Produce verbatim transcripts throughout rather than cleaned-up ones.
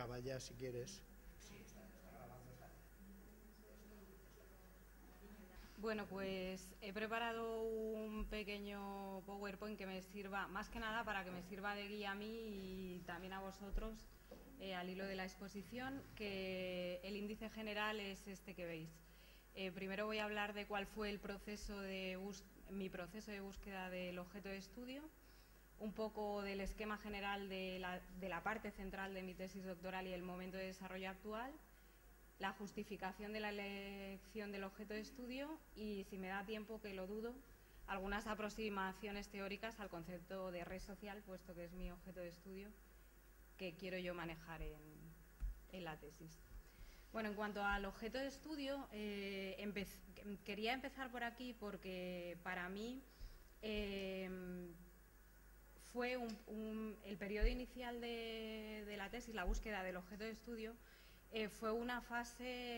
graba ya si quieres. Bueno, pues he preparado un pequeño PowerPoint que me sirva, más que nada para que me sirva de guía a mí y también a vosotros eh, al hilo de la exposición, que el índice general es este que veis. Eh, primero voy a hablar de cuál fue el proceso de mi proceso de búsqueda del objeto de estudio, un poco del esquema general de la, de la parte central de mi tesis doctoral y el momento de desarrollo actual, la justificación de la elección del objeto de estudio y, si me da tiempo, que lo dudo, algunas aproximaciones teóricas al concepto de red social, puesto que es mi objeto de estudio que quiero yo manejar en, en la tesis. Bueno, en cuanto al objeto de estudio, eh, empe quería empezar por aquí porque para mí eh, fue un, un, el periodo inicial de, de la tesis, la búsqueda del objeto de estudio, eh, fue una fase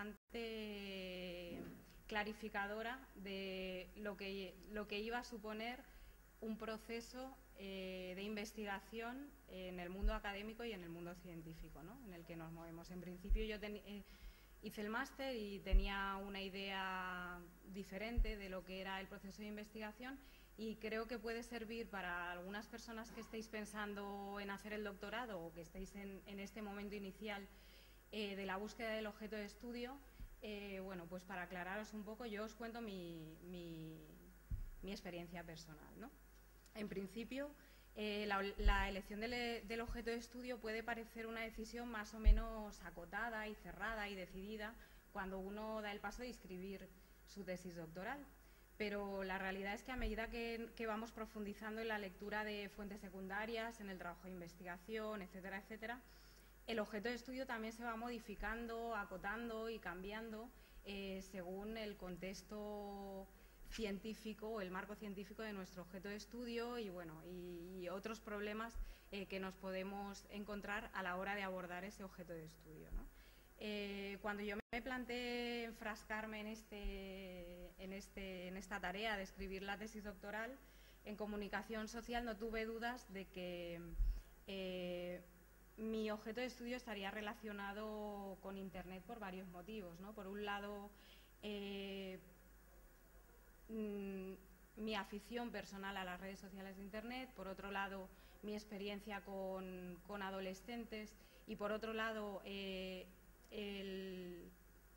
bastante clarificadora de lo que, lo que iba a suponer un proceso eh, de investigación en el mundo académico y en el mundo científico, ¿no?, en el que nos movemos. En principio yo eh, hice el máster y tenía una idea diferente de lo que era el proceso de investigación, y creo que puede servir para algunas personas que estéis pensando en hacer el doctorado o que estéis en, en este momento inicial eh, de la búsqueda del objeto de estudio. Eh, bueno, pues para aclararos un poco, yo os cuento mi, mi, mi experiencia personal, ¿no? En principio, eh, la, la elección del, del objeto de estudio puede parecer una decisión más o menos acotada y cerrada y decidida cuando uno da el paso de escribir su tesis doctoral. Pero la realidad es que a medida que, que vamos profundizando en la lectura de fuentes secundarias, en el trabajo de investigación, etcétera, etcétera, el objeto de estudio también se va modificando, acotando y cambiando eh, según el contexto científico o el marco científico de nuestro objeto de estudio y, bueno, y, y otros problemas eh, que nos podemos encontrar a la hora de abordar ese objeto de estudio, ¿no? Eh, cuando yo me planteé enfrascarme en, este, en, este, en esta tarea de escribir la tesis doctoral en comunicación social, no tuve dudas de que eh, mi objeto de estudio estaría relacionado con Internet por varios motivos, ¿no? Por un lado, eh, mmm, mi afición personal a las redes sociales de Internet, por otro lado, mi experiencia con, con adolescentes y, por otro lado, eh, el,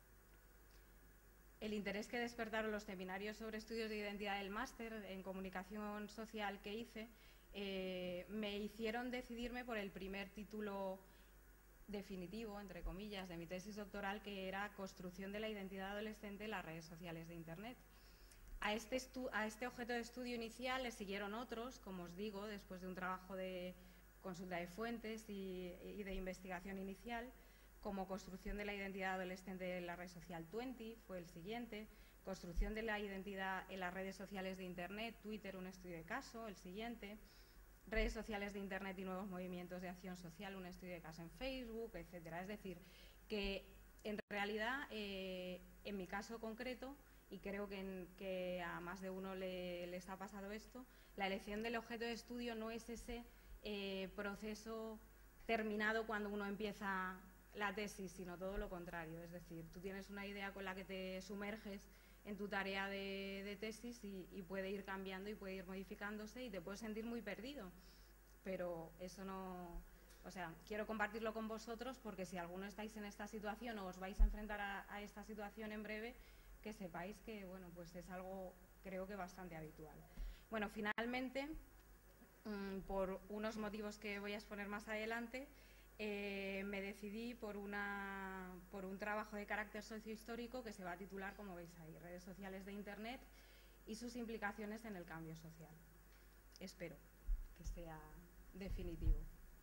el interés que despertaron los seminarios sobre estudios de identidad del máster en comunicación social que hice, eh, me hicieron decidirme por el primer título definitivo, entre comillas, de mi tesis doctoral, que era Construcción de la identidad adolescente en las redes sociales de Internet. A este, a este objeto de estudio inicial le siguieron otros, como os digo, después de un trabajo de consulta de fuentes y, y de investigación inicial, como Construcción de la identidad adolescente en la red social veinte, fue el siguiente, Construcción de la identidad en las redes sociales de Internet, Twitter, un estudio de caso, el siguiente, Redes sociales de Internet y nuevos movimientos de acción social, un estudio de caso en Facebook, etcétera. Es decir, que en realidad, eh, en mi caso concreto, y creo que, en, que a más de uno le, les ha pasado esto, la elección del objeto de estudio no es ese eh, proceso terminado cuando uno empieza la tesis, sino todo lo contrario. Es decir, tú tienes una idea con la que te sumerges en tu tarea de, de tesis y, y puede ir cambiando y puede ir modificándose y te puedes sentir muy perdido, pero eso no... O sea, quiero compartirlo con vosotros porque si alguno estáis en esta situación o os vais a enfrentar a, a esta situación en breve, que sepáis que, bueno, pues es algo, creo que bastante habitual. Bueno, finalmente, mmm, por unos motivos que voy a exponer más adelante, eh, me decidí por, una, por un trabajo de carácter sociohistórico que se va a titular, como veis ahí, Redes sociales de Internet y sus implicaciones en el cambio social. Espero que sea definitivo.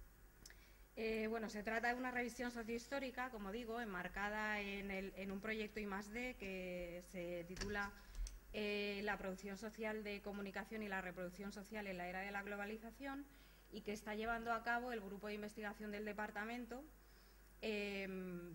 Eh, bueno, se trata de una revisión sociohistórica, como digo, enmarcada en, el, en un proyecto I más D que se titula eh, La producción social de comunicación y la reproducción social en la era de la globalización, y que está llevando a cabo el grupo de investigación del departamento, eh,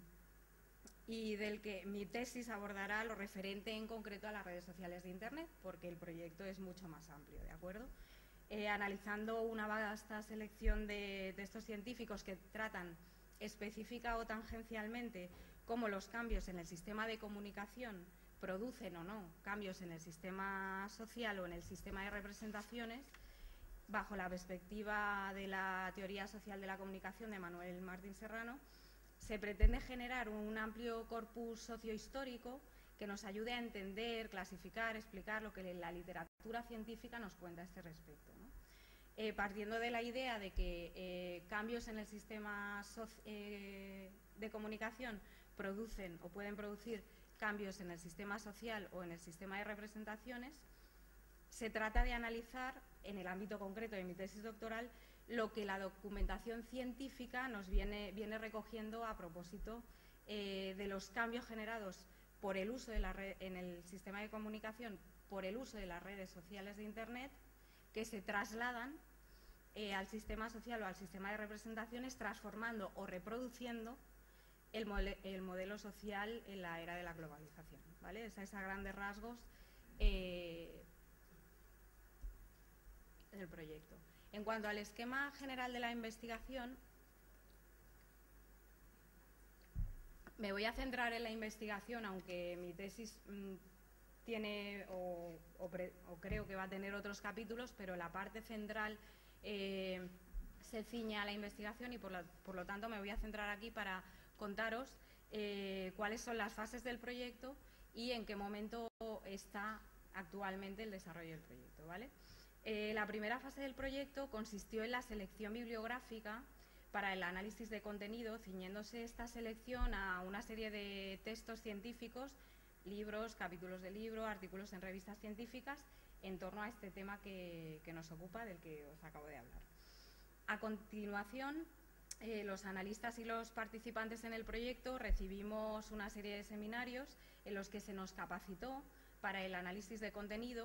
y del que mi tesis abordará lo referente en concreto a las redes sociales de Internet, porque el proyecto es mucho más amplio, ¿de acuerdo? Eh, analizando una vasta selección de textos científicos que tratan específica o tangencialmente cómo los cambios en el sistema de comunicación producen o no cambios en el sistema social o en el sistema de representaciones, bajo la perspectiva de la teoría social de la comunicación de Manuel Martín Serrano, se pretende generar un amplio corpus sociohistórico que nos ayude a entender, clasificar, explicar lo que la literatura científica nos cuenta a este respecto, ¿no? Eh, partiendo de la idea de que eh, cambios en el sistema so eh, de comunicación producen o pueden producir cambios en el sistema social o en el sistema de representaciones, se trata de analizar, en el ámbito concreto de mi tesis doctoral, lo que la documentación científica nos viene, viene recogiendo a propósito eh, de los cambios generados por el uso de la red, en el sistema de comunicación por el uso de las redes sociales de Internet, que se trasladan eh, al sistema social o al sistema de representaciones, transformando o reproduciendo el, mole, el modelo social en la era de la globalización, ¿vale? Esa es a grandes rasgos eh, el proyecto. En cuanto al esquema general de la investigación, me voy a centrar en la investigación, aunque mi tesis mmm, tiene o, o, pre, o creo que va a tener otros capítulos, pero la parte central eh, se ciñe a la investigación y por, la, por lo tanto me voy a centrar aquí para contaros eh, cuáles son las fases del proyecto y en qué momento está actualmente el desarrollo del proyecto, ¿vale? Eh, la primera fase del proyecto consistió en la selección bibliográfica para el análisis de contenido, ciñéndose esta selección a una serie de textos científicos, libros, capítulos de libro, artículos en revistas científicas, en torno a este tema que, que nos ocupa, del que os acabo de hablar. A continuación, eh, los analistas y los participantes en el proyecto recibimos una serie de seminarios en los que se nos capacitó para el análisis de contenido,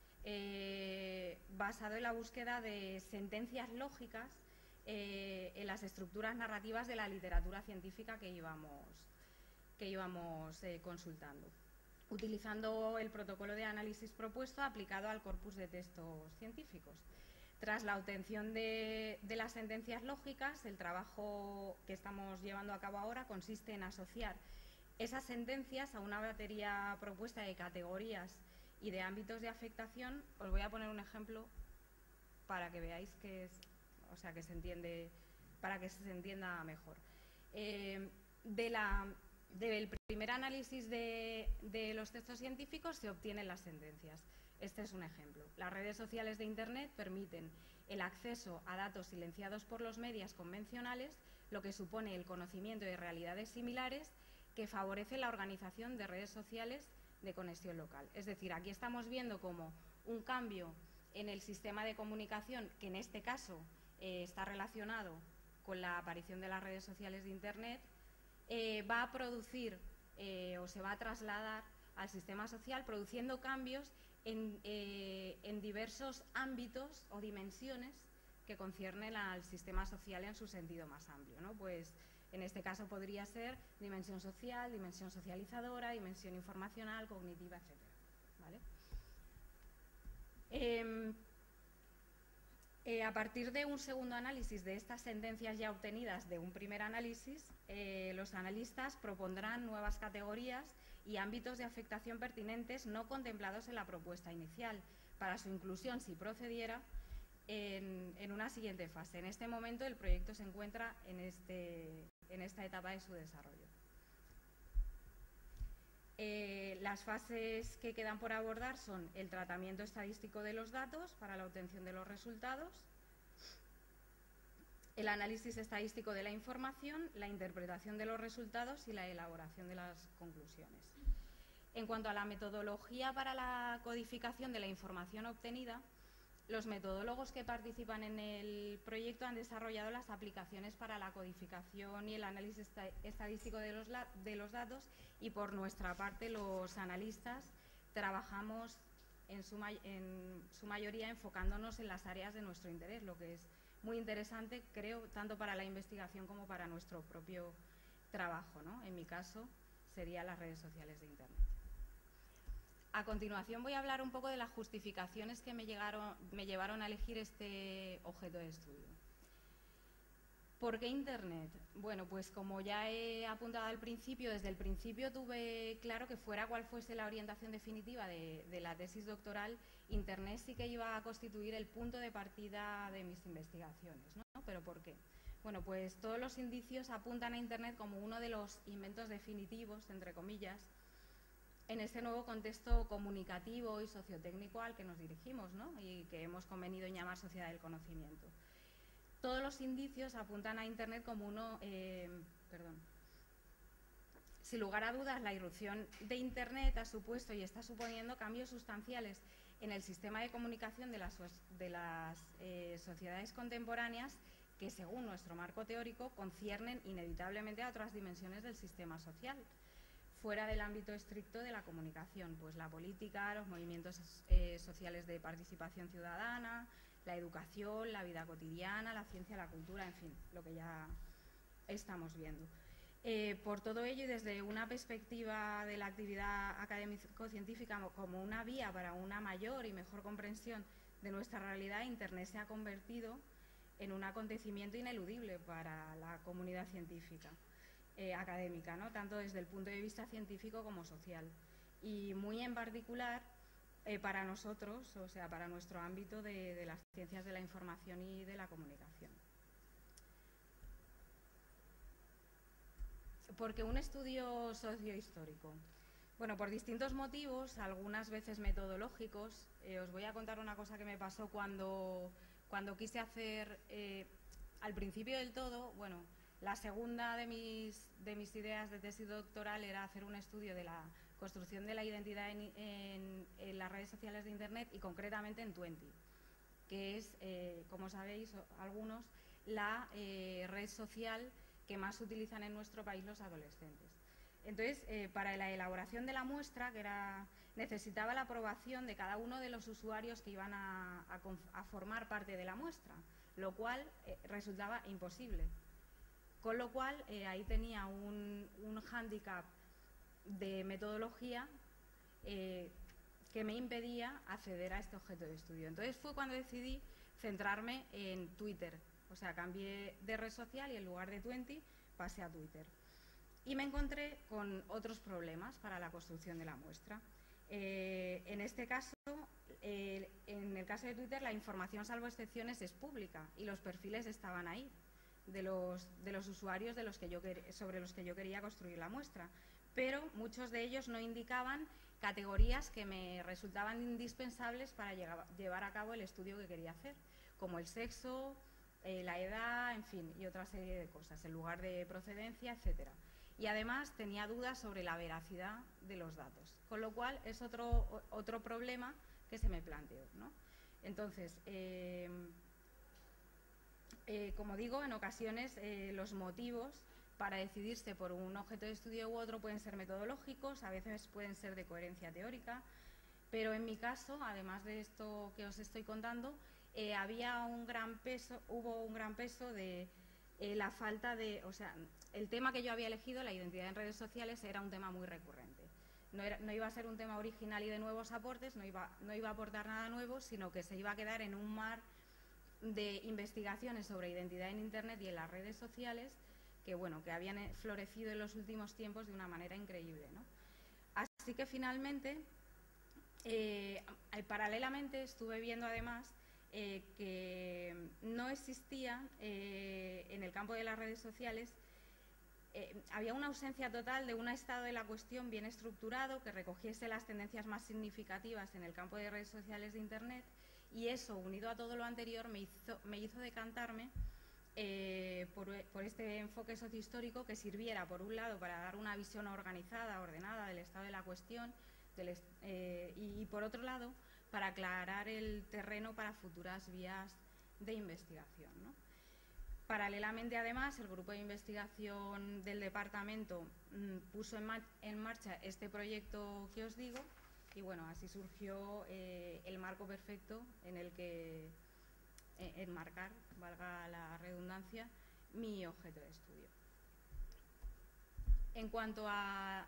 eh, basado en la búsqueda de sentencias lógicas eh, en las estructuras narrativas de la literatura científica que íbamos, que íbamos eh, consultando, utilizando el protocolo de análisis propuesto aplicado al corpus de textos científicos. Tras la obtención de, de las sentencias lógicas, el trabajo que estamos llevando a cabo ahora consiste en asociar esas sentencias a una batería propuesta de categorías y de ámbitos de afectación. Os voy a poner un ejemplo para que veáis que es, o sea, que se entiende, para que se entienda mejor. Eh, de la, del primer análisis de, de los textos científicos se obtienen las sentencias. Este es un ejemplo. Las redes sociales de Internet permiten el acceso a datos silenciados por los medios convencionales, lo que supone el conocimiento de realidades similares que favorece la organización de redes sociales de conexión local. Es decir, aquí estamos viendo como un cambio en el sistema de comunicación, que en este caso eh, está relacionado con la aparición de las redes sociales de Internet, eh, va a producir eh, o se va a trasladar al sistema social, produciendo cambios en, eh, en diversos ámbitos o dimensiones que conciernen al sistema social en su sentido más amplio, ¿no? Pues en este caso podría ser dimensión social, dimensión socializadora, dimensión informacional, cognitiva, etcétera, ¿vale? Eh, eh, a partir de un segundo análisis de estas sentencias ya obtenidas de un primer análisis, eh, los analistas propondrán nuevas categorías y ámbitos de afectación pertinentes no contemplados en la propuesta inicial, para su inclusión, si procediera, en, en una siguiente fase. En este momento el proyecto se encuentra en, este, en esta etapa de su desarrollo. Eh, las fases que quedan por abordar son el tratamiento estadístico de los datos para la obtención de los resultados, el análisis estadístico de la información, la interpretación de los resultados y la elaboración de las conclusiones. En cuanto a la metodología para la codificación de la información obtenida, los metodólogos que participan en el proyecto han desarrollado las aplicaciones para la codificación y el análisis estadístico de los, de los datos, y por nuestra parte los analistas trabajamos en su, en su mayoría enfocándonos en las áreas de nuestro interés, lo que es muy interesante, creo, tanto para la investigación como para nuestro propio trabajo, ¿no? En mi caso serían las redes sociales de Internet. A continuación voy a hablar un poco de las justificaciones que me, llegaron, me llevaron a elegir este objeto de estudio. ¿Por qué Internet? Bueno, pues como ya he apuntado al principio, desde el principio tuve claro que fuera cual fuese la orientación definitiva de, de la tesis doctoral, Internet sí que iba a constituir el punto de partida de mis investigaciones, ¿no? ¿Pero por qué? Bueno, pues todos los indicios apuntan a Internet como uno de los inventos definitivos, entre comillas, en este nuevo contexto comunicativo y sociotécnico al que nos dirigimos, ¿no? Y que hemos convenido en llamar sociedad del conocimiento. Todos los indicios apuntan a Internet como uno, eh, perdón, sin lugar a dudas, la irrupción de Internet ha supuesto y está suponiendo cambios sustanciales en el sistema de comunicación de las, de las eh, sociedades contemporáneas que, según nuestro marco teórico, conciernen inevitablemente a otras dimensiones del sistema social, fuera del ámbito estricto de la comunicación, pues la política, los movimientos eh, sociales de participación ciudadana, la educación, la vida cotidiana, la ciencia, la cultura, en fin, lo que ya estamos viendo. Eh, por todo ello, y desde una perspectiva de la actividad académico-científica como una vía para una mayor y mejor comprensión de nuestra realidad, Internet se ha convertido en un acontecimiento ineludible para la comunidad científica, eh, académica, ¿no? Tanto desde el punto de vista científico como social. Y muy en particular, Eh, para nosotros, o sea, para nuestro ámbito de, de las ciencias de la información y de la comunicación. Porque un estudio sociohistórico. Bueno, por distintos motivos, algunas veces metodológicos. Eh, os voy a contar una cosa que me pasó cuando, cuando quise hacer, eh, al principio del todo, bueno, la segunda de mis, de mis ideas de tesis doctoral era hacer un estudio de la construcción de la identidad en, en, en las redes sociales de Internet y concretamente en Twenty, que es, eh, como sabéis algunos, la eh, red social que más utilizan en nuestro país los adolescentes. Entonces, eh, para la elaboración de la muestra, que era, necesitaba la aprobación de cada uno de los usuarios que iban a, a, a formar parte de la muestra, lo cual eh, resultaba imposible. Con lo cual, eh, ahí tenía un, un hándicap de metodología eh, que me impedía acceder a este objeto de estudio. Entonces fue cuando decidí centrarme en Twitter, o sea, cambié de red social y en lugar de Twenty pasé a Twitter. Y me encontré con otros problemas para la construcción de la muestra. Eh, en este caso, eh, en el caso de Twitter, la información, salvo excepciones, es pública y los perfiles estaban ahí, de los, de los usuarios de los que yo, sobre los que yo quería construir la muestra. Pero muchos de ellos no indicaban categorías que me resultaban indispensables para llevar a cabo el estudio que quería hacer, como el sexo, eh, la edad, en fin, y otra serie de cosas, el lugar de procedencia, etcétera. Y además tenía dudas sobre la veracidad de los datos, con lo cual es otro, otro problema que se me planteó, ¿no? Entonces, eh, eh, como digo, en ocasiones eh, los motivos para decidirse por un objeto de estudio u otro pueden ser metodológicos, a veces pueden ser de coherencia teórica, pero en mi caso, además de esto que os estoy contando, eh, había un gran peso, hubo un gran peso de eh, la falta de, o sea, el tema que yo había elegido, la identidad en redes sociales, era un tema muy recurrente. No, era, no iba a ser un tema original y de nuevos aportes, no iba, no iba a aportar nada nuevo, sino que se iba a quedar en un mar de investigaciones sobre identidad en Internet y en las redes sociales que, bueno, que habían florecido en los últimos tiempos de una manera increíble, ¿no? Así que finalmente, eh, paralelamente estuve viendo además eh, que no existía eh, en el campo de las redes sociales, eh, había una ausencia total de un estado de la cuestión bien estructurado que recogiese las tendencias más significativas en el campo de redes sociales de Internet, y eso, unido a todo lo anterior, me hizo, me hizo decantarme Eh, por, por este enfoque sociohistórico que sirviera, por un lado, para dar una visión organizada, ordenada del estado de la cuestión, del, eh, y, y por otro lado, para aclarar el terreno para futuras vías de investigación, ¿no? Paralelamente, además, el grupo de investigación del departamento mmm, puso en, ma en marcha este proyecto que os digo, y bueno, así surgió eh, el marco perfecto en el que enmarcar, valga la redundancia, mi objeto de estudio. En cuanto a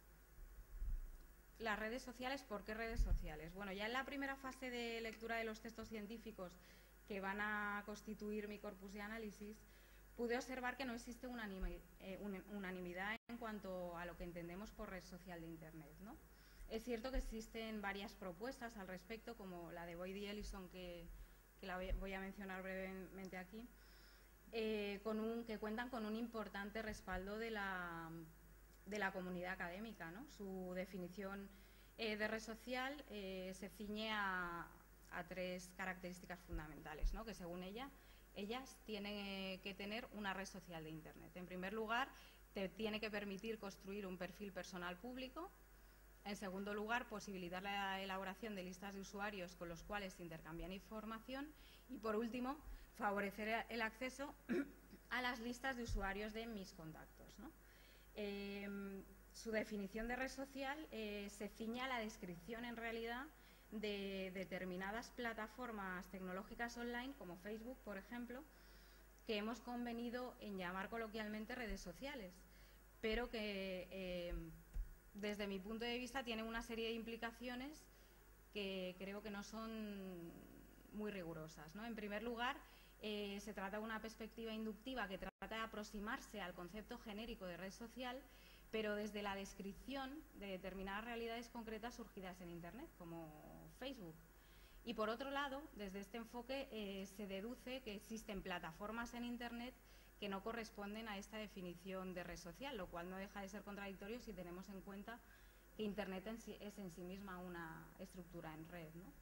las redes sociales, ¿por qué redes sociales? Bueno, ya en la primera fase de lectura de los textos científicos que van a constituir mi corpus de análisis, pude observar que no existe unanimi- eh, un- unanimidad en cuanto a lo que entendemos por red social de Internet, ¿no? Es cierto que existen varias propuestas al respecto, como la de Boyd y Ellison, que, que la voy, voy a mencionar brevemente aquí, eh, con un, que cuentan con un importante respaldo de la, de la comunidad académica, ¿no? Su definición eh, de red social eh, se ciñe a, a tres características fundamentales, ¿no? Que según ella, ellas tienen eh, que tener una red social de Internet. En primer lugar, te tiene que permitir construir un perfil personal público. En segundo lugar, posibilitar la elaboración de listas de usuarios con los cuales se intercambian información. Y por último, favorecer el acceso a las listas de usuarios de mis contactos, ¿no? Eh, su definición de red social eh, se ciñe a la descripción en realidad de determinadas plataformas tecnológicas online, como Facebook, por ejemplo, que hemos convenido en llamar coloquialmente redes sociales, pero que eh, desde mi punto de vista tienen una serie de implicaciones que creo que no son muy rigurosas, ¿no? En primer lugar, eh, se trata de una perspectiva inductiva que trata de aproximarse al concepto genérico de red social, pero desde la descripción de determinadas realidades concretas surgidas en Internet, como Facebook. Y por otro lado, desde este enfoque eh, se deduce que existen plataformas en Internet que no corresponden a esta definición de red social, lo cual no deja de ser contradictorio si tenemos en cuenta que Internet en sí, es en sí misma una estructura en red, ¿no?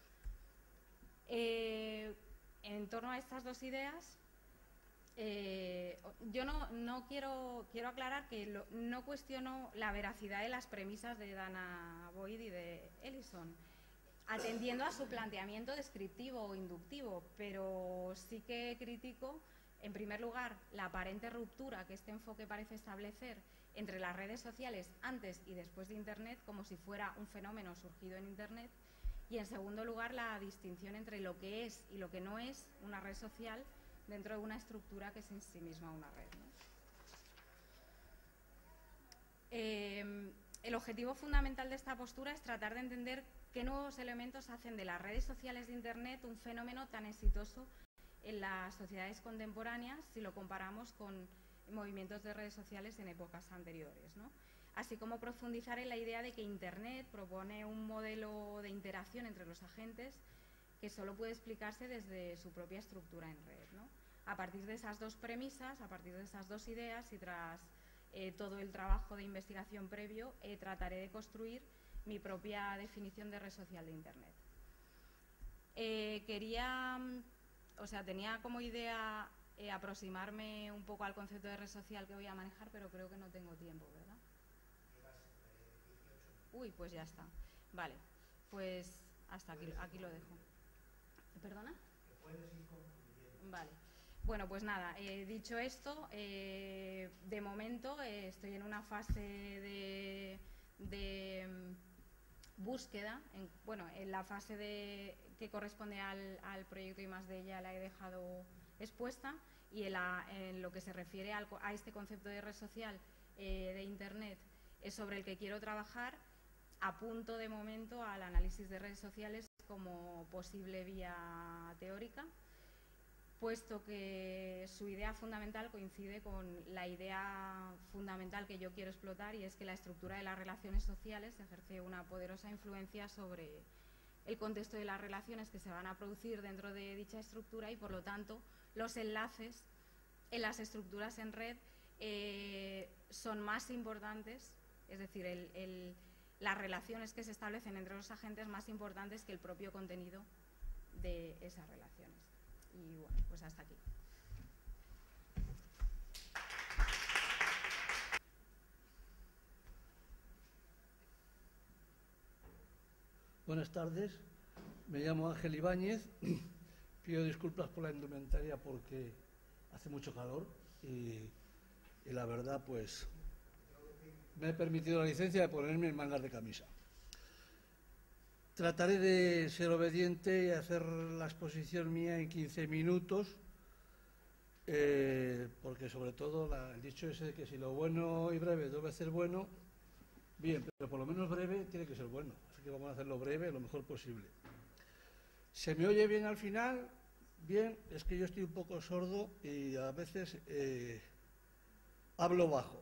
Eh, en torno a estas dos ideas, eh, yo no, no quiero, quiero aclarar que lo, no cuestiono la veracidad de las premisas de Dana Boyd y de Ellison, atendiendo a su planteamiento descriptivo o inductivo, pero sí que critico, en primer lugar, la aparente ruptura que este enfoque parece establecer entre las redes sociales antes y después de Internet, como si fuera un fenómeno surgido en Internet, y en segundo lugar, la distinción entre lo que es y lo que no es una red social dentro de una estructura que es en sí misma una red, ¿no? Eh, el objetivo fundamental de esta postura es tratar de entender qué nuevos elementos hacen de las redes sociales de Internet un fenómeno tan exitoso en las sociedades contemporáneas si lo comparamos con movimientos de redes sociales en épocas anteriores, ¿no? Así como profundizar en la idea de que Internet propone un modelo de interacción entre los agentes que solo puede explicarse desde su propia estructura en red, ¿no? A partir de esas dos premisas, a partir de esas dos ideas y tras eh, todo el trabajo de investigación previo, eh, trataré de construir mi propia definición de red social de Internet. Eh, quería, o sea, tenía como idea eh, aproximarme un poco al concepto de red social que voy a manejar, pero creo que no tengo tiempo, ¿verdad? Uy, pues ya está. Vale, pues hasta aquí, aquí lo dejo. ¿Perdona? Vale. Bueno, pues nada, eh, dicho esto, eh, de momento eh, estoy en una fase de, de mm, búsqueda, en, bueno, en la fase de, que corresponde al, al proyecto I más D ya la he dejado expuesta, y en, la, en lo que se refiere al, a este concepto de red social eh, de Internet es sobre el que quiero trabajar. Apunto de momento al análisis de redes sociales como posible vía teórica, puesto que su idea fundamental coincide con la idea fundamental que yo quiero explotar, y es que la estructura de las relaciones sociales ejerce una poderosa influencia sobre el contexto de las relaciones que se van a producir dentro de dicha estructura, y por lo tanto los enlaces en las estructuras en red eh, son más importantes, es decir, el, el, las relaciones que se establecen entre los agentes más importantes que el propio contenido de esas relaciones. Y bueno, pues hasta aquí. Buenas tardes, me llamo Ángel Ibáñez, pido disculpas por la indumentaria porque hace mucho calor y, y la verdad pues me he permitido la licencia de ponerme en mangas de camisa. Trataré de ser obediente y hacer la exposición mía en quince minutos, eh, porque sobre todo la, el dicho ese de que si lo bueno y breve debe ser bueno, bien, pero por lo menos breve tiene que ser bueno, así que vamos a hacerlo breve lo mejor posible. ¿Se me oye bien al final? Bien, es que yo estoy un poco sordo y a veces eh, hablo bajo.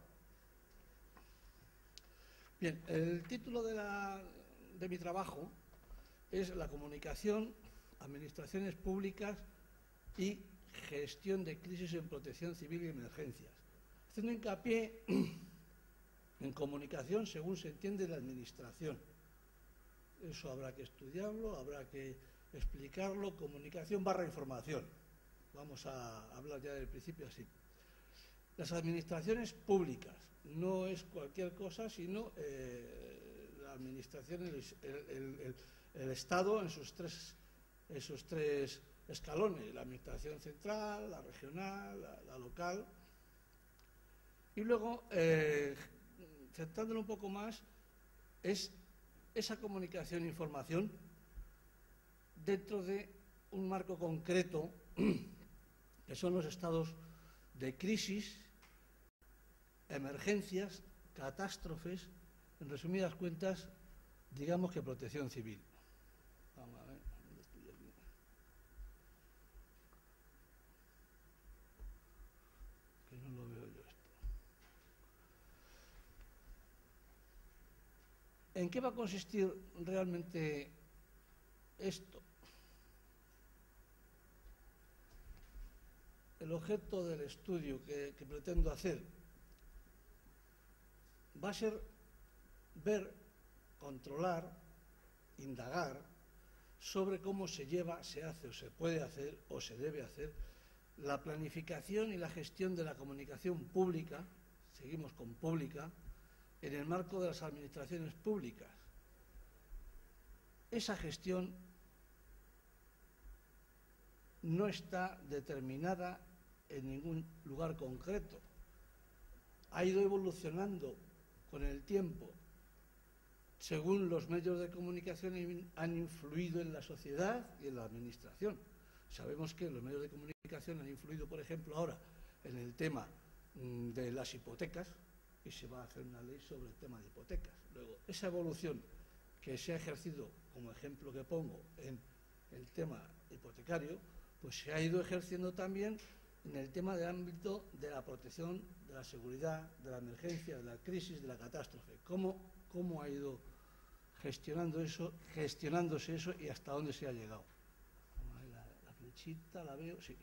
Bien, el título de, la, de mi trabajo es La comunicación, administraciones públicas y gestión de crisis en protección civil y emergencias. Haciendo hincapié en comunicación según se entiende la administración. Eso habrá que estudiarlo, habrá que explicarlo. Comunicación barra información. Vamos a hablar ya del principio así. Las administraciones públicas no es cualquier cosa, sino eh, la administración, el, el, el, el Estado en sus tres, en sus tres escalones, la administración central, la regional, la, la local. Y luego, eh, centrándolo un poco más, es esa comunicación e información dentro de un marco concreto que son los estados de crisis, emergencias, catástrofes, en resumidas cuentas, digamos que protección civil. Vamos a ver, ¿dónde estoy aquí? Que no lo veo yo esto. ¿En qué va a consistir realmente esto? El objeto del estudio que, que pretendo hacer va a ser ver, controlar, indagar sobre cómo se lleva, se hace o se puede hacer o se debe hacer la planificación y la gestión de la comunicación pública, seguimos con pública, en el marco de las administraciones públicas. Esa gestión no está determinada en ningún lugar concreto. Ha ido evolucionando con el tiempo según los medios de comunicación han influido en la sociedad y en la administración. Sabemos que los medios de comunicación han influido, por ejemplo, ahora en el tema de las hipotecas, y se va a hacer una ley sobre el tema de hipotecas. Luego, esa evolución que se ha ejercido, como ejemplo que pongo, en el tema hipotecario, pues se ha ido ejerciendo también en el tema del ámbito de la protección, de la seguridad, de la emergencia, de la crisis, de la catástrofe. ¿Cómo, cómo ha ido gestionando eso, gestionándose eso y hasta dónde se ha llegado? La, la flechita la veo, sí.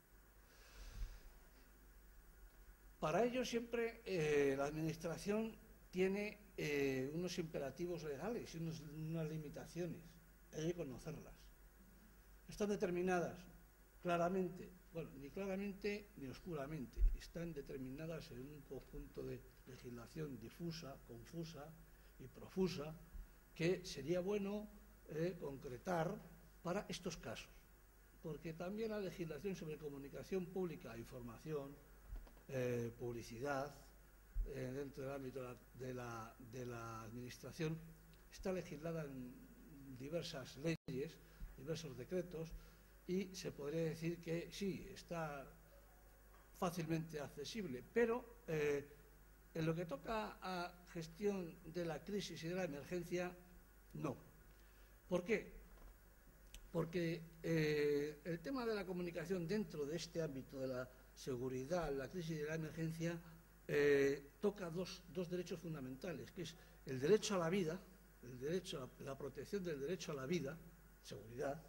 Para ello siempre eh, la administración tiene eh, unos imperativos legales y unos, unas limitaciones. Hay que conocerlas. Están determinadas claramente, bueno, ni claramente ni oscuramente, están determinadas en un conjunto de legislación difusa, confusa y profusa que sería bueno eh, concretar para estos casos. Porque también la legislación sobre comunicación pública e información, Eh, publicidad, eh, dentro del ámbito de la, de, la, de la administración, está legislada en diversas leyes, diversos decretos, y se podría decir que sí, está fácilmente accesible, pero eh, en lo que toca a gestión de la crisis y de la emergencia, no. ¿Por qué? Porque eh, el tema de la comunicación dentro de este ámbito de la seguridad, la crisis y la emergencia, eh, toca dos, dos derechos fundamentales, que es el derecho a la vida, el derecho a la protección del derecho a la vida, seguridad,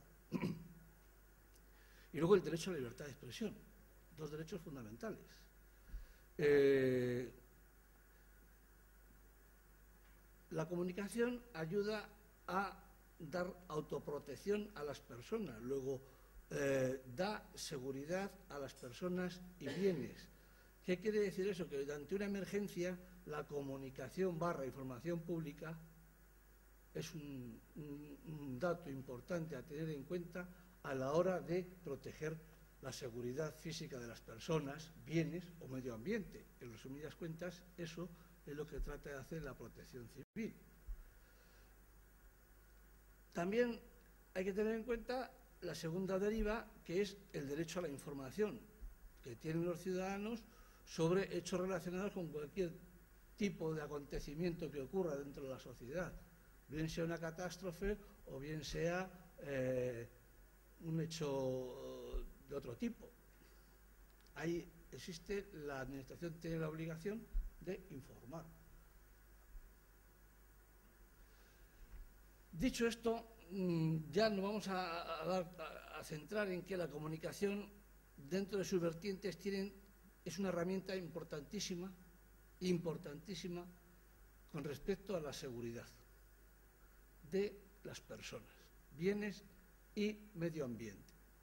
y luego el derecho a la libertad de expresión, dos derechos fundamentales. Eh, la comunicación ayuda a dar autoprotección a las personas, luego Eh, da seguridad a las personas y bienes. ¿Qué quiere decir eso? Que ante una emergencia la comunicación barra información pública es un, un, un dato importante a tener en cuenta a la hora de proteger la seguridad física de las personas, bienes o medio ambiente. En resumidas cuentas, eso es lo que trata de hacer la protección civil. También hay que tener en cuenta la segunda deriva, que es el derecho a la información que tienen los ciudadanos sobre hechos relacionados con cualquier tipo de acontecimiento que ocurra dentro de la sociedad, bien sea una catástrofe o bien sea eh, un hecho de otro tipo. Ahí existe, la administración tiene la obligación de informar. Dicho esto, ya nos vamos a, a, dar, a centrar en que la comunicación, dentro de sus vertientes, tienen, es una herramienta importantísima, importantísima, con respecto a la seguridad de las personas, bienes y medio ambiente.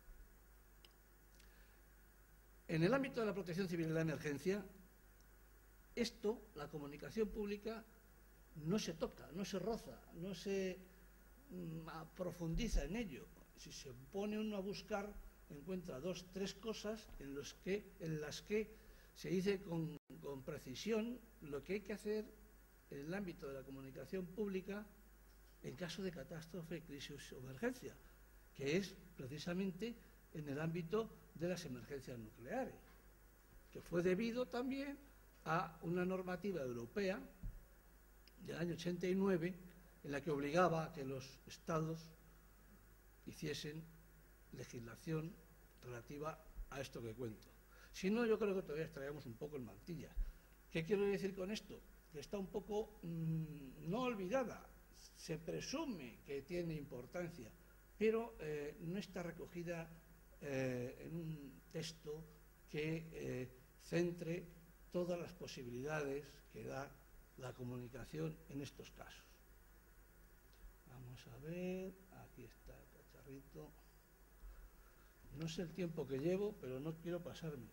En el ámbito de la protección civil y la emergencia, esto, la comunicación pública, no se toca, no se roza, no se mm, profundiza en ello. Si se pone uno a buscar, encuentra dos, tres cosas en, los que, en las que se dice con, con precisión lo que hay que hacer en el ámbito de la comunicación pública en caso de catástrofe, crisis o emergencia, que es precisamente en el ámbito de las emergencias nucleares, que fue debido también a una normativa europea del año ochenta y nueve en la que obligaba a que los estados hiciesen legislación relativa a esto que cuento. Si no, yo creo que todavía estaríamos un poco en mantillas. ¿Qué quiero decir con esto? Que está un poco mmm, no olvidada, se presume que tiene importancia, pero eh, no está recogida eh, en un texto que eh, centre todas las posibilidades que da la comunicación en estos casos. Vamos a ver, aquí está el cacharrito. No sé el tiempo que llevo, pero no quiero pasarme.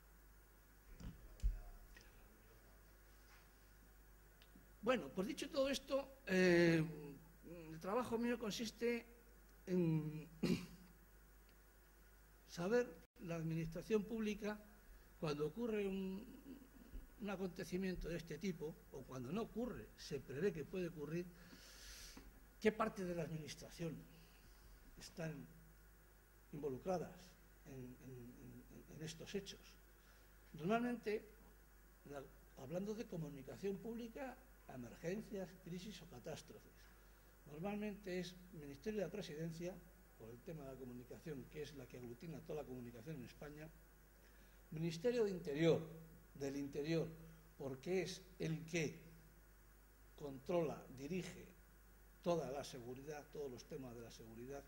Bueno, pues dicho todo esto, eh, el trabajo mío consiste en saber la administración pública cuando ocurre un, un acontecimiento de este tipo, o cuando no ocurre, se prevé que puede ocurrir, qué parte de la administración están involucradas en, en, en estos hechos. Normalmente, la, hablando de comunicación pública, emergencias, crisis o catástrofes, normalmente es Ministerio de la Presidencia, por el tema de la comunicación, que es la que aglutina toda la comunicación en España, Ministerio de Interior, del Interior, porque es el que controla, dirige toda la seguridad, todos los temas de la seguridad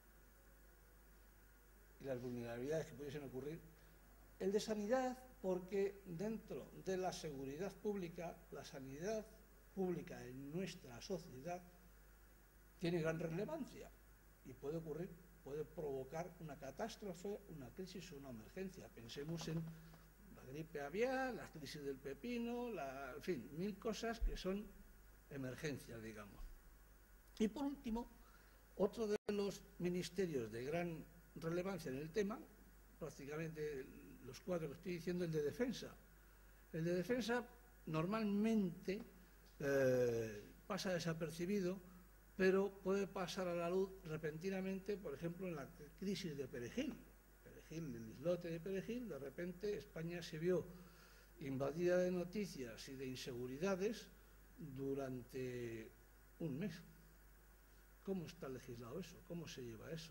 y las vulnerabilidades que pudiesen ocurrir. El de Sanidad, porque dentro de la seguridad pública, la sanidad pública en nuestra sociedad tiene gran relevancia y puede ocurrir, puede provocar una catástrofe, una crisis o una emergencia. Pensemos en la gripe aviar, la crisis del pepino, la, en fin, mil cosas que son emergencias, digamos. Y por último, otro de los ministerios de gran relevancia en el tema, prácticamente los cuatro que estoy diciendo, el de defensa. El de defensa normalmente eh, pasa desapercibido, pero puede pasar a la luz repentinamente, por ejemplo, en la crisis de Perejil. Perejil, el islote de Perejil, de repente España se vio invadida de noticias y de inseguridades durante un mes. ¿Cómo está legislado eso? ¿Cómo se lleva eso?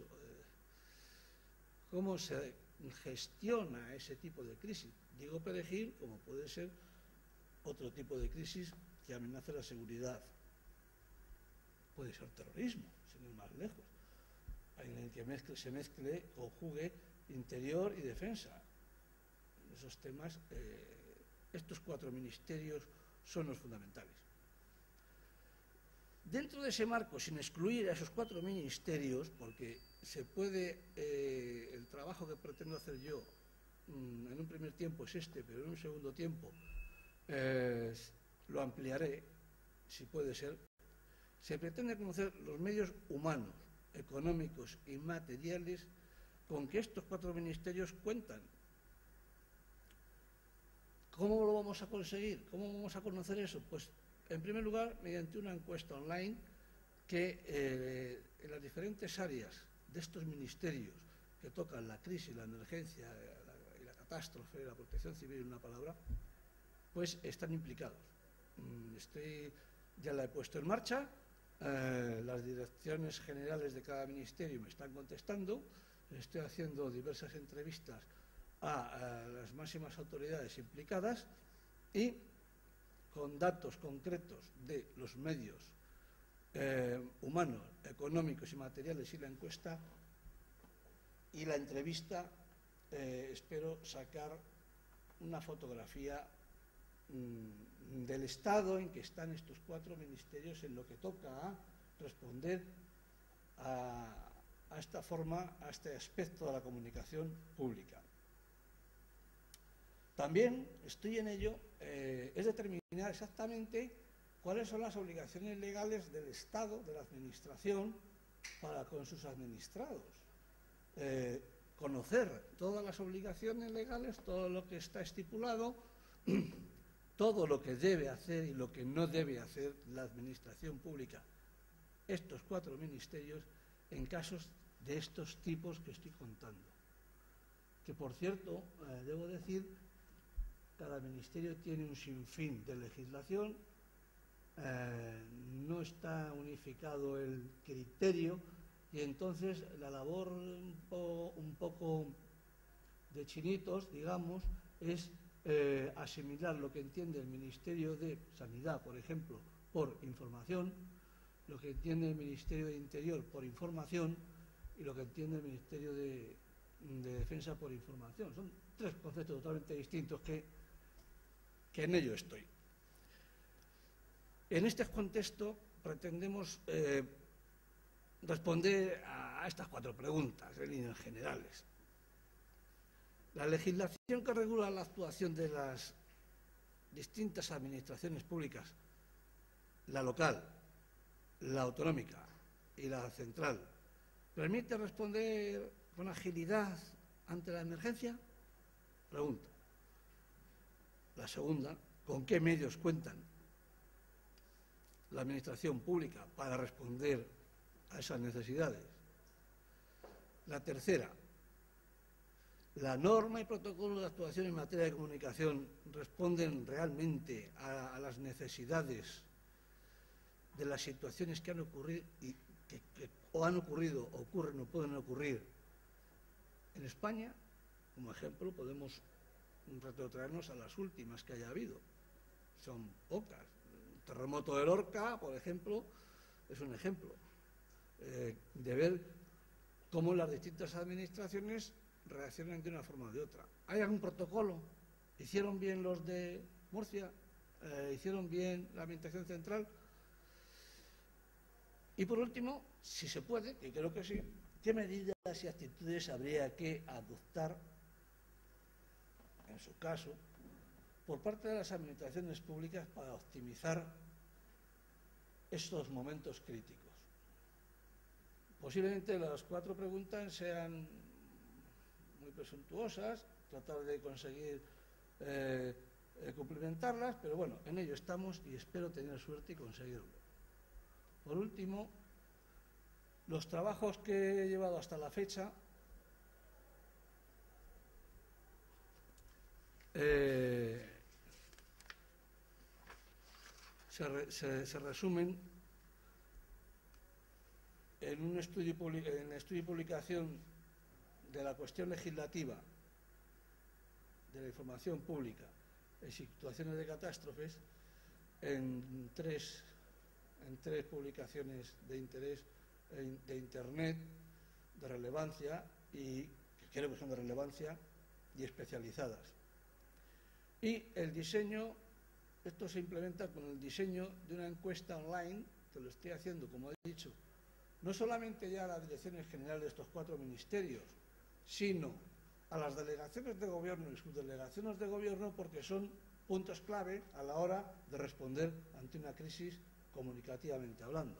¿Cómo se gestiona ese tipo de crisis? Digo Perejil como puede ser otro tipo de crisis que amenaza la seguridad. Puede ser terrorismo, sin ir más lejos, en el que mezcle, se mezcle, conjugue interior y defensa. En esos temas, eh, estos cuatro ministerios son los fundamentales. Dentro de ese marco, sin excluir a esos cuatro ministerios, porque se puede, eh, el trabajo que pretendo hacer yo mmm, en un primer tiempo es este, pero en un segundo tiempo eh, lo ampliaré, si puede ser. Se pretende conocer los medios humanos, económicos y materiales con que estos cuatro ministerios cuentan. ¿Cómo lo vamos a conseguir? ¿Cómo vamos a conocer eso? Pues, en primer lugar, mediante una encuesta online que eh, en las diferentes áreas de estos ministerios que tocan la crisis, la emergencia la, y la catástrofe, la protección civil, en una palabra, pues están implicados. Estoy, ya la he puesto en marcha. Eh, las direcciones generales de cada ministerio me están contestando estoy haciendo diversas entrevistas a, a las máximas autoridades implicadas y con datos concretos de los medios eh, humanos, económicos y materiales y la encuesta y la entrevista, eh, espero sacar una fotografía mmm, del estado en que están estos cuatro ministerios en lo que toca a responder a, a esta forma, a este aspecto de la comunicación pública. También estoy en ello, eh, es determinar exactamente cuáles son las obligaciones legales del Estado, de la Administración, para con sus administrados. Eh, conocer todas las obligaciones legales, todo lo que está estipulado, todo lo que debe hacer y lo que no debe hacer la Administración pública, estos cuatro ministerios, en casos de estos tipos que estoy contando. Que, por cierto, eh, debo decir, cada ministerio tiene un sinfín de legislación, eh, no está unificado el criterio y entonces la labor un, po, un poco de chinitos, digamos, es eh, asimilar lo que entiende el Ministerio de Sanidad, por ejemplo, por información, lo que entiende el Ministerio de Interior por información y lo que entiende el Ministerio de, de Defensa por información. Son tres conceptos totalmente distintos que que en ello estoy. En este contexto pretendemos eh, responder a estas cuatro preguntas en líneas generales. La legislación que regula la actuación de las distintas administraciones públicas, la local, la autonómica y la central, ¿permite responder con agilidad ante la emergencia? Pregunta. La segunda, ¿con qué medios cuentan la Administración pública para responder a esas necesidades? La tercera, ¿la norma y protocolo de actuación en materia de comunicación responden realmente a, a las necesidades de las situaciones que han ocurrido y que, que o han ocurrido, ocurren o pueden ocurrir en España? Como ejemplo, podemos retrotraernos a las últimas que haya habido. Son pocas. El terremoto de Lorca, por ejemplo, es un ejemplo eh, de ver cómo las distintas administraciones reaccionan de una forma o de otra. ¿Hay algún protocolo? ¿Hicieron bien los de Murcia? Eh, ¿Hicieron bien la Administración Central? Y por último, si se puede, que creo que sí, ¿qué medidas y actitudes habría que adoptar, en su caso, por parte de las administraciones públicas para optimizar estos momentos críticos? Posiblemente las cuatro preguntas sean muy presuntuosas, tratar de conseguir eh, eh, cumplimentarlas, pero bueno, en ello estamos y espero tener suerte y conseguirlo. Por último, los trabajos que he llevado hasta la fecha eh, se, re, se, se resumen en un estudio, en estudio y publicación de la cuestión legislativa de la información pública en situaciones de catástrofes en tres, en tres publicaciones de interés de Internet de relevancia y que creo que son de relevancia y especializadas. Y el diseño, esto se implementa con el diseño de una encuesta online, que lo estoy haciendo, como he dicho, no solamente ya a las direcciones generales de estos cuatro ministerios, sino a las delegaciones de gobierno y subdelegaciones de gobierno, porque son puntos clave a la hora de responder ante una crisis comunicativamente hablando.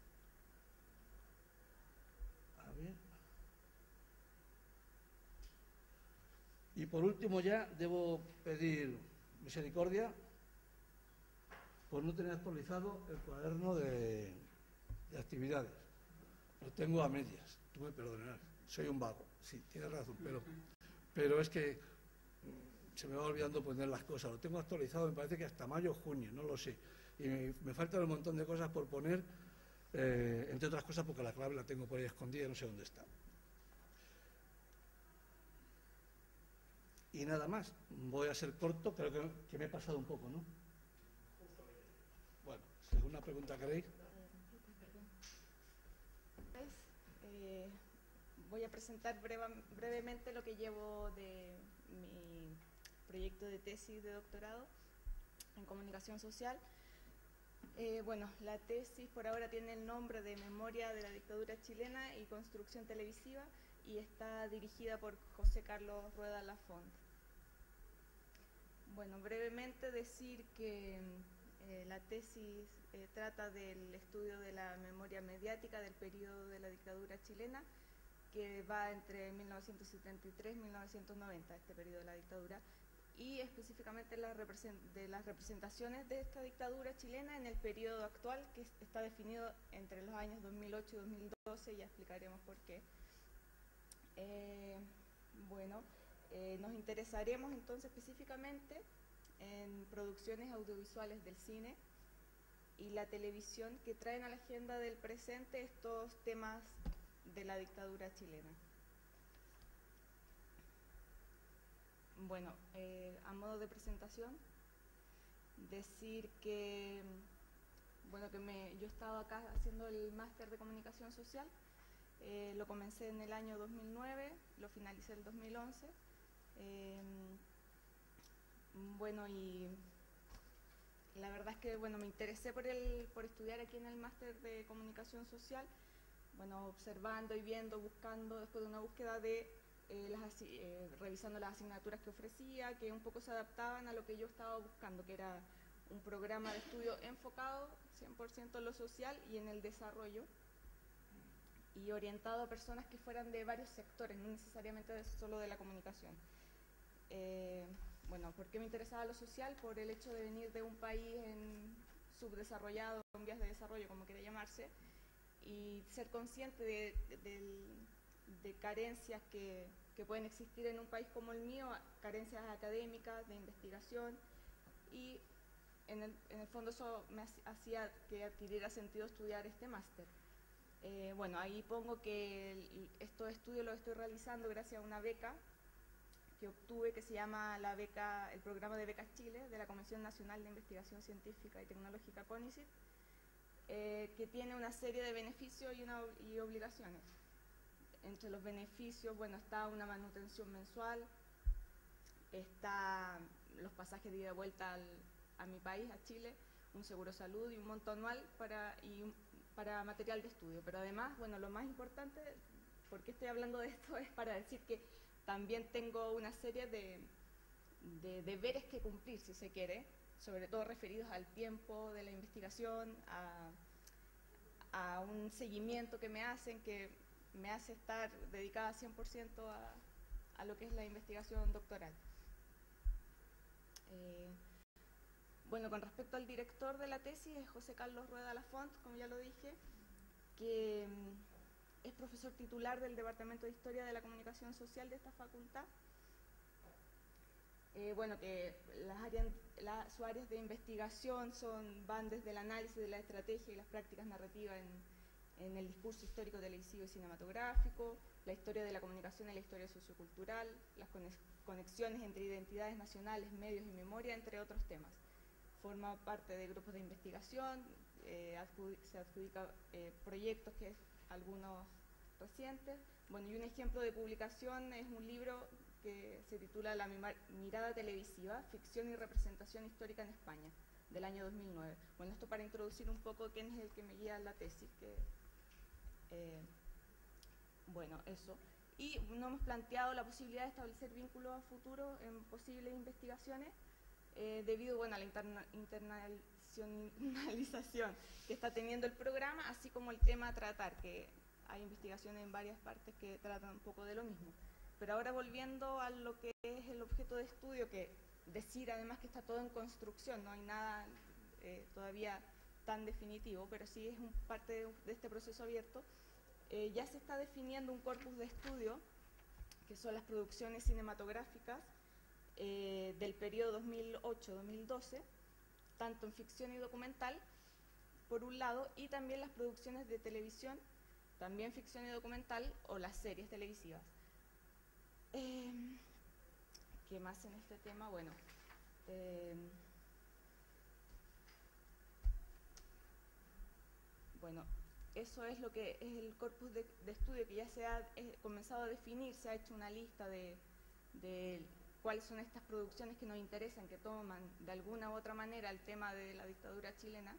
A ver. Y por último ya debo pedir misericordia por no tener actualizado el cuaderno de, de actividades. Lo tengo a medias, tú me perdonarás, soy un vago, sí, tienes razón, pero, pero es que se me va olvidando poner las cosas. Lo tengo actualizado, me parece que hasta mayo o junio, no lo sé. Y me, me faltan un montón de cosas por poner, eh, entre otras cosas porque la clave la tengo por ahí escondida y no sé dónde está. Y nada más, voy a ser corto, creo que, que me he pasado un poco, ¿no? Bueno, si alguna pregunta queréis. Eh, voy a presentar breva, brevemente lo que llevo de mi proyecto de tesis de doctorado en comunicación social. Eh, bueno, la tesis por ahora tiene el nombre de Memoria de la dictadura chilena y construcción televisiva y está dirigida por José Carlos Rueda Lafont. Bueno, brevemente decir que eh, la tesis eh, trata del estudio de la memoria mediática del periodo de la dictadura chilena, que va entre mil novecientos setenta y tres y mil novecientos noventa, este periodo de la dictadura, y específicamente la de las representaciones de esta dictadura chilena en el periodo actual, que está definido entre los años dos mil ocho y dos mil doce, ya explicaremos por qué. Eh, bueno, eh, nos interesaremos entonces específicamente en producciones audiovisuales del cine y la televisión que traen a la agenda del presente estos temas de la dictadura chilena. Bueno, eh, a modo de presentación, decir que, bueno, que me, yo he estado acá haciendo el máster de comunicación social, eh, lo comencé en el año dos mil nueve, lo finalicé en el dos mil once, eh, bueno, y la verdad es que, bueno, me interesé por, el, por estudiar aquí en el máster de comunicación social, bueno, observando y viendo, buscando, después de una búsqueda de Eh, las, eh, revisando las asignaturas que ofrecía, que un poco se adaptaban a lo que yo estaba buscando, que era un programa de estudio enfocado cien por ciento en lo social y en el desarrollo, y orientado a personas que fueran de varios sectores, no necesariamente de, solo de la comunicación. Eh, bueno, ¿por qué me interesaba lo social? Por el hecho de venir de un país en subdesarrollado, en vías de desarrollo, como quiera llamarse, y ser consciente de, de, de de carencias que, que pueden existir en un país como el mío, carencias académicas, de investigación, y en el, en el fondo eso me hacía que adquiriera sentido estudiar este máster. Eh, bueno, ahí pongo que el, estos estudios los estoy realizando gracias a una beca que obtuve, que se llama la beca, el programa de becas Chile de la Comisión Nacional de Investigación Científica y Tecnológica CONICYT, eh, que tiene una serie de beneficios y, una, y obligaciones. Entre los beneficios, bueno, está una manutención mensual, está los pasajes de ida y vuelta al, a mi país, a Chile, un seguro salud y un monto anual para, y un, para material de estudio. Pero además, bueno, lo más importante, ¿por qué estoy hablando de esto? Es para decir que también tengo una serie de, de deberes que cumplir, si se quiere, sobre todo referidos al tiempo de la investigación, a, a un seguimiento que me hacen, que me hace estar dedicada cien por ciento a, a lo que es la investigación doctoral. Eh, bueno, con respecto al director de la tesis, es José Carlos Rueda Lafont, como ya lo dije, que mm, es profesor titular del Departamento de Historia de la Comunicación Social de esta facultad. Eh, bueno, que las áreas, la, sus áreas de investigación son, van desde el análisis de la estrategia y las prácticas narrativas en en el discurso histórico televisivo y cinematográfico, la historia de la comunicación y la historia sociocultural, las conexiones entre identidades nacionales, medios y memoria, entre otros temas. Forma parte de grupos de investigación, eh, se adjudica eh, proyectos, que es algunos recientes. Bueno, y un ejemplo de publicación es un libro que se titula La mirada televisiva, ficción y representación histórica en España, del año dos mil nueve. Bueno, esto para introducir un poco quién es el que me guía en la tesis, que Eh, bueno, eso. Y no hemos planteado la posibilidad de establecer vínculos a futuro en posibles investigaciones eh, debido, bueno, a la interna internacionalización que está teniendo el programa, así como el tema a tratar, que hay investigaciones en varias partes que tratan un poco de lo mismo. Pero ahora volviendo a lo que es el objeto de estudio, que decir además que está todo en construcción, no hay nada eh, todavía tan definitivo, pero sí es un parte de, de este proceso abierto. Eh, ya se está definiendo un corpus de estudio, que son las producciones cinematográficas eh, del periodo dos mil ocho a dos mil doce, tanto en ficción y documental, por un lado, y también las producciones de televisión, también ficción y documental, o las series televisivas. Eh, ¿qué más en este tema? Bueno, eh, bueno, eso es lo que es el corpus de, de estudio que ya se ha eh, comenzado a definir, se ha hecho una lista de, de cuáles son estas producciones que nos interesan, que toman de alguna u otra manera el tema de la dictadura chilena.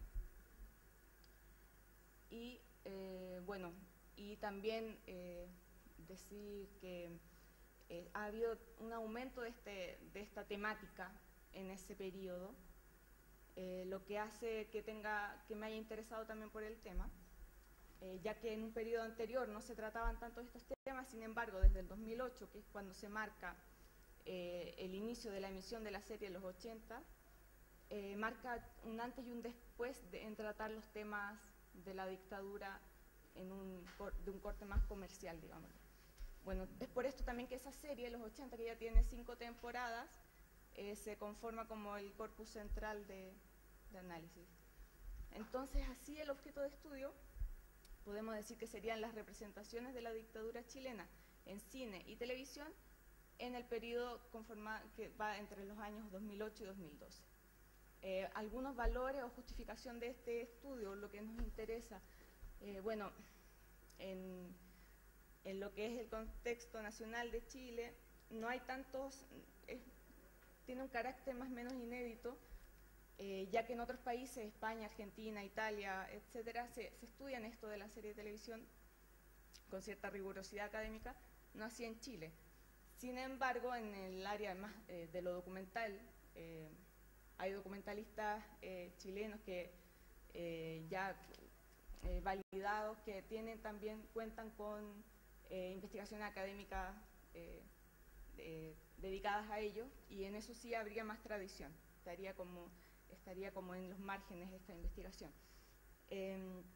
Y eh, bueno, y también eh, decir que eh, ha habido un aumento de, este, de esta temática en ese periodo, eh, lo que hace que, tenga, que me haya interesado también por el tema, eh, ya que en un periodo anterior no se trataban tanto de estos temas. Sin embargo, desde el dos mil ocho, que es cuando se marca eh, el inicio de la emisión de la serie de los ochenta, eh, marca un antes y un después de, en tratar los temas de la dictadura en un, de un corte más comercial, digamos. Bueno, es por esto también que esa serie, los ochenta, que ya tiene cinco temporadas, eh, se conforma como el corpus central de, de análisis. Entonces, así el objeto de estudio, podemos decir que serían las representaciones de la dictadura chilena en cine y televisión en el periodo conforma, que va entre los años dos mil ocho y dos mil doce. Eh, algunos valores o justificación de este estudio, lo que nos interesa, eh, bueno, en, en lo que es el contexto nacional de Chile, no hay tantos, eh, tiene un carácter más o menos inédito, eh, ya que en otros países, España, Argentina, Italia, etcétera, se, se estudian esto de la serie de televisión con cierta rigurosidad académica, no así en Chile. Sin embargo, en el área más eh, de lo documental, eh, hay documentalistas eh, chilenos que eh, ya eh, validados, que tienen también, cuentan con eh, investigaciones académicas eh, de, dedicadas a ello, y en eso sí habría más tradición, estaría como, estaría como en los márgenes de esta investigación. Eh,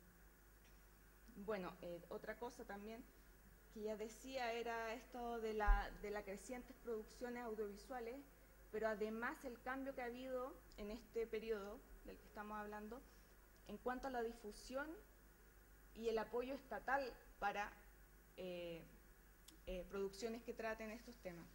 bueno, eh, otra cosa también que ya decía era esto de la, de las crecientes producciones audiovisuales, pero además el cambio que ha habido en este periodo del que estamos hablando en cuanto a la difusión y el apoyo estatal para eh, eh, producciones que traten estos temas.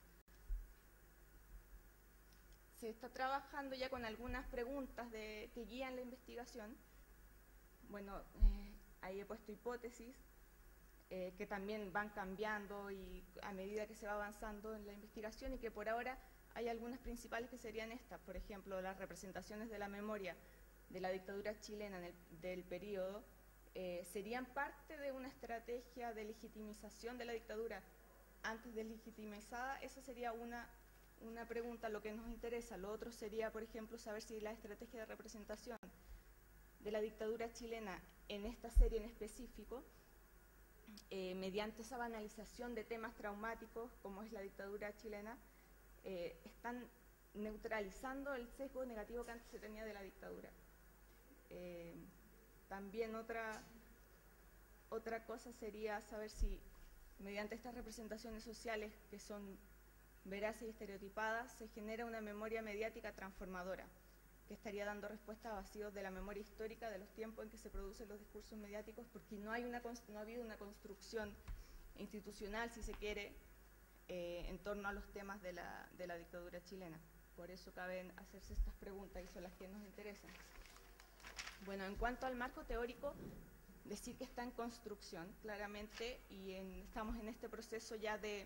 Se está trabajando ya con algunas preguntas de, que guían la investigación. Bueno, eh, ahí he puesto hipótesis eh, que también van cambiando y a medida que se va avanzando en la investigación, y que por ahora hay algunas principales que serían estas. Por ejemplo, las representaciones de la memoria de la dictadura chilena en el, del periodo eh, serían parte de una estrategia de legitimización de la dictadura antes de legitimizada. Esa sería una, una pregunta, lo que nos interesa. Lo otro sería, por ejemplo, saber si la estrategia de representación de la dictadura chilena en esta serie en específico, eh, mediante esa banalización de temas traumáticos como es la dictadura chilena, eh, están neutralizando el sesgo negativo que antes se tenía de la dictadura. Eh, también otra, otra cosa sería saber si mediante estas representaciones sociales que son veraces y estereotipadas se genera una memoria mediática transformadora que estaría dando respuesta a vacíos de la memoria histórica de los tiempos en que se producen los discursos mediáticos, porque no, hay una, no ha habido una construcción institucional, si se quiere, eh, en torno a los temas de la, de la dictadura chilena. Por eso caben hacerse estas preguntas y son las que nos interesan. Bueno, en cuanto al marco teórico, decir que está en construcción, claramente, y en, estamos en este proceso ya de,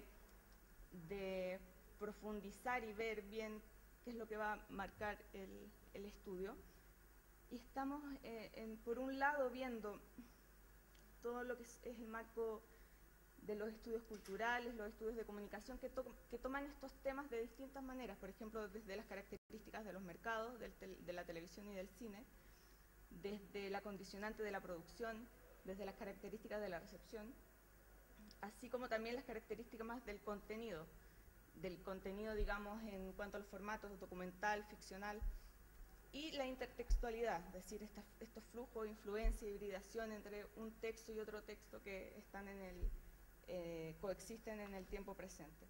de profundizar y ver bien qué es lo que va a marcar el, el estudio. Y estamos, eh, en, por un lado, viendo todo lo que es, es el marco de los estudios culturales, los estudios de comunicación, que, to que toman estos temas de distintas maneras, por ejemplo, desde las características de los mercados, del de la televisión y del cine, desde la condicionante de la producción, desde las características de la recepción, así como también las características más del contenido, del contenido, digamos, en cuanto a los formatos documental, ficcional, y la intertextualidad, es decir, esta, estos flujos, influencia, hibridación entre un texto y otro texto que están en el, eh, coexisten en el tiempo presente.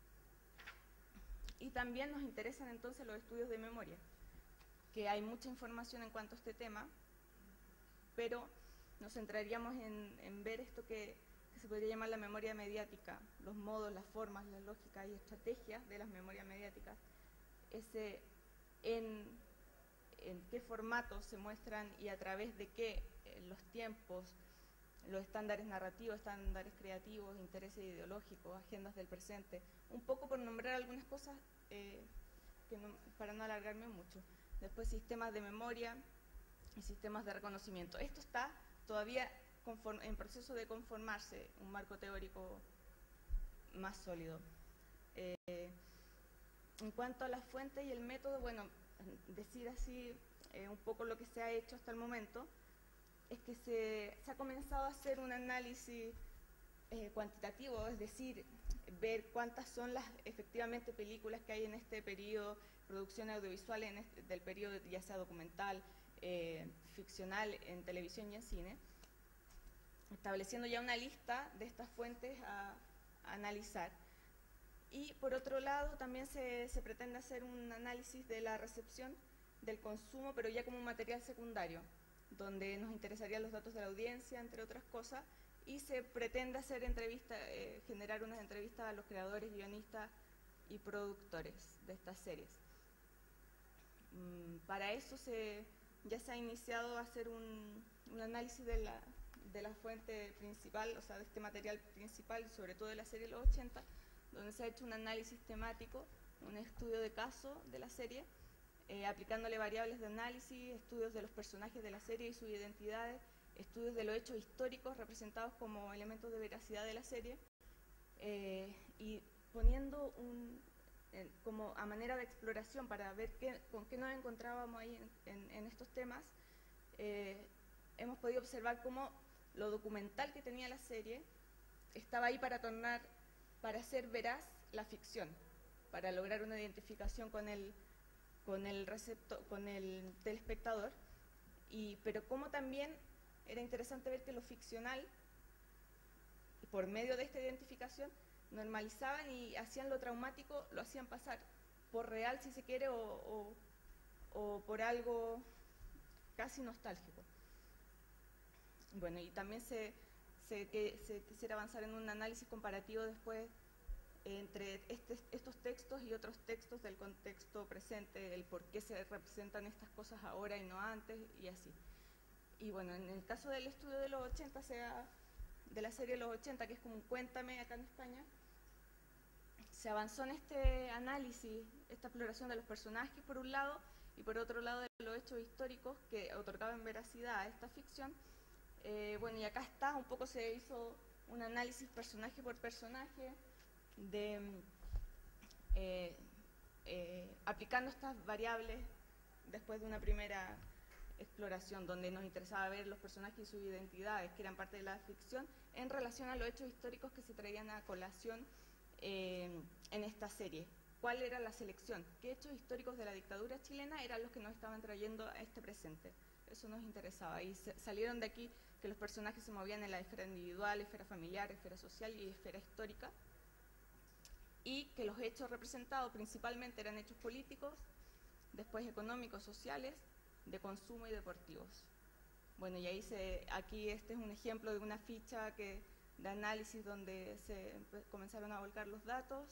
Y también nos interesan entonces los estudios de memoria, que hay mucha información en cuanto a este tema, pero nos centraríamos en, en ver esto que, que se podría llamar la memoria mediática, los modos, las formas, las lógicas y estrategias de las memorias mediáticas, ese en, en qué formatos se muestran y a través de qué eh, los tiempos, los estándares narrativos, estándares creativos, intereses ideológicos, agendas del presente, un poco por nombrar algunas cosas eh, que no, para no alargarme mucho. Después sistemas de memoria y sistemas de reconocimiento. Esto está todavía en proceso de conformarse, un marco teórico más sólido. Eh, en cuanto a las fuentes y el método, bueno, decir así eh, un poco lo que se ha hecho hasta el momento, es que se, se ha comenzado a hacer un análisis eh, cuantitativo, es decir, ver cuántas son las efectivamente películas que hay en este periodo, producciones audiovisuales en este, del periodo ya sea documental, eh, ficcional, en televisión y en cine, estableciendo ya una lista de estas fuentes a, a analizar. Y por otro lado también se, se pretende hacer un análisis de la recepción del consumo, pero ya como un material secundario, donde nos interesarían los datos de la audiencia, entre otras cosas, y se pretende hacer entrevistas, eh, generar unas entrevistas a los creadores, guionistas y productores de estas series. Mm, para eso se, ya se ha iniciado a hacer un, un análisis de la, de la fuente principal, o sea, de este material principal, sobre todo de la serie de los ochenta, donde se ha hecho un análisis temático, un estudio de caso de la serie, eh, aplicándole variables de análisis, estudios de los personajes de la serie y sus identidades, estudios de los hechos históricos representados como elementos de veracidad de la serie, eh, y poniendo un, eh, como a manera de exploración para ver qué, con qué nos encontrábamos ahí en, en, en estos temas, eh, hemos podido observar cómo lo documental que tenía la serie estaba ahí para tornar, para hacer veraz la ficción, para lograr una identificación con el, con el receptor, con el telespectador, y, pero como también era interesante ver que lo ficcional, por medio de esta identificación, normalizaban y hacían lo traumático, lo hacían pasar por real, si se quiere, o, o, o por algo casi nostálgico. Bueno, y también se, se, que, se quisiera avanzar en un análisis comparativo después entre este, estos textos y otros textos del contexto presente, el por qué se representan estas cosas ahora y no antes, y así. Y bueno, en el caso del estudio de los ochenta, sea de la serie de los ochenta, que es como un Cuéntame acá en España, se avanzó en este análisis, esta exploración de los personajes por un lado, y por otro lado de los hechos históricos que otorgaban veracidad a esta ficción. Eh, bueno, y acá está, un poco se hizo un análisis personaje por personaje, de eh, eh, aplicando estas variables después de una primera exploración donde nos interesaba ver los personajes y sus identidades, que eran parte de la ficción, en relación a los hechos históricos que se traían a colación eh, en esta serie. ¿Cuál era la selección? ¿Qué hechos históricos de la dictadura chilena eran los que nos estaban trayendo a este presente? Eso nos interesaba, y se, salieron de aquí que los personajes se movían en la esfera individual, esfera familiar, esfera social y esfera histórica, y que los hechos representados principalmente eran hechos políticos, después económicos, sociales, de consumo y deportivos. Bueno, y ahí se, aquí este es un ejemplo de una ficha que, de análisis donde se comenzaron a volcar los datos.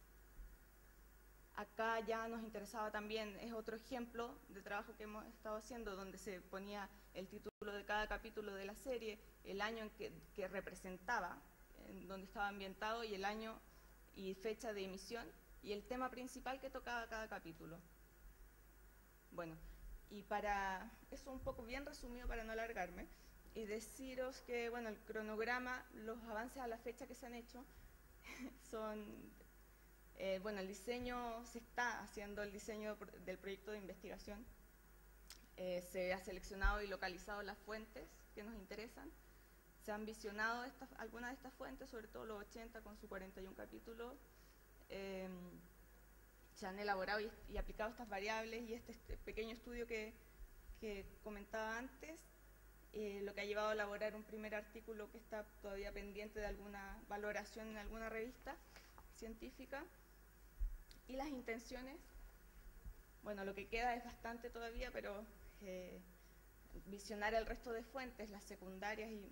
Acá ya nos interesaba también, es otro ejemplo de trabajo que hemos estado haciendo, donde se ponía el título de cada capítulo de la serie, el año en que, que representaba, en donde estaba ambientado, y el año y fecha de emisión, y el tema principal que tocaba cada capítulo. Bueno, y para eso un poco bien resumido para no alargarme, y deciros que, bueno, el cronograma, los avances a la fecha que se han hecho son, eh, bueno, el diseño, se está haciendo el diseño del proyecto de investigación, eh, se ha seleccionado y localizado las fuentes que nos interesan, se han visionado estas, algunas de estas fuentes, sobre todo los ochenta con sus cuarenta y un capítulos, eh, se han elaborado y, y aplicado estas variables y este, este pequeño estudio que, que comentaba antes, eh, lo que ha llevado a elaborar un primer artículo que está todavía pendiente de alguna valoración en alguna revista científica. Y las intenciones, bueno, lo que queda es bastante todavía, pero eh, visionar el resto de fuentes, las secundarias y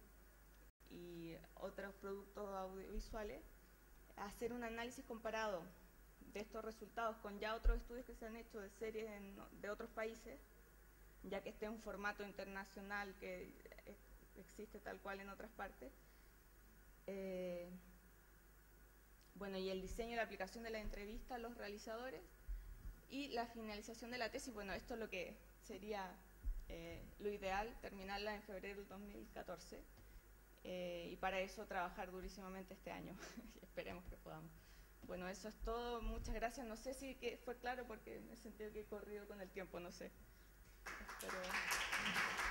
y otros productos audiovisuales, hacer un análisis comparado de estos resultados con ya otros estudios que se han hecho de series en, de otros países, ya que este es un formato internacional que existe tal cual en otras partes. Eh, bueno, y el diseño y la aplicación de la entrevista a los realizadores y la finalización de la tesis. Bueno, esto es lo que sería eh, lo ideal, terminarla en febrero del dos mil catorce, eh, y para eso trabajar durísimamente este año. Esperemos que podamos. Bueno, eso es todo. Muchas gracias. No sé si que fue claro porque me he sentido que he corrido con el tiempo, no sé. Pero...